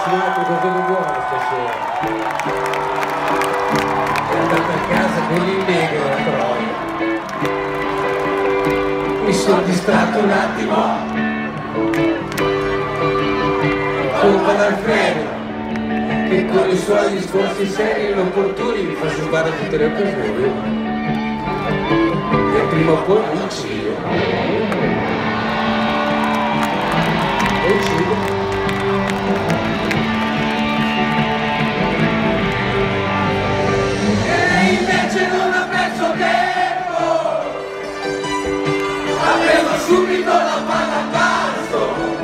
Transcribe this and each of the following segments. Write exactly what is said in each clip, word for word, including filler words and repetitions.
cucinato qualcosa buono stasera. È andata a casa con l'impiego la troia. Mi sono distratto un attimo. Colpa d'Alfredo, che con i suoi discorsi seri e inopportuni mi fa giocare tutte le occasioni. E prima o poi mi uccido. E uccido. Subito la palla al balzo,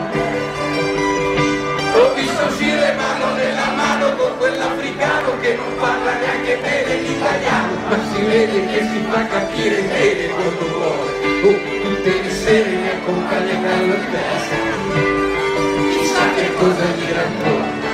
ho visto uscire mano nella mano con quell'africano che non parla neanche bene l'italiano, ma si vede che si fa capire bene quando vuole. Oh, tutte le sere mi accompagna alla testa, chissà che cosa gli racconta.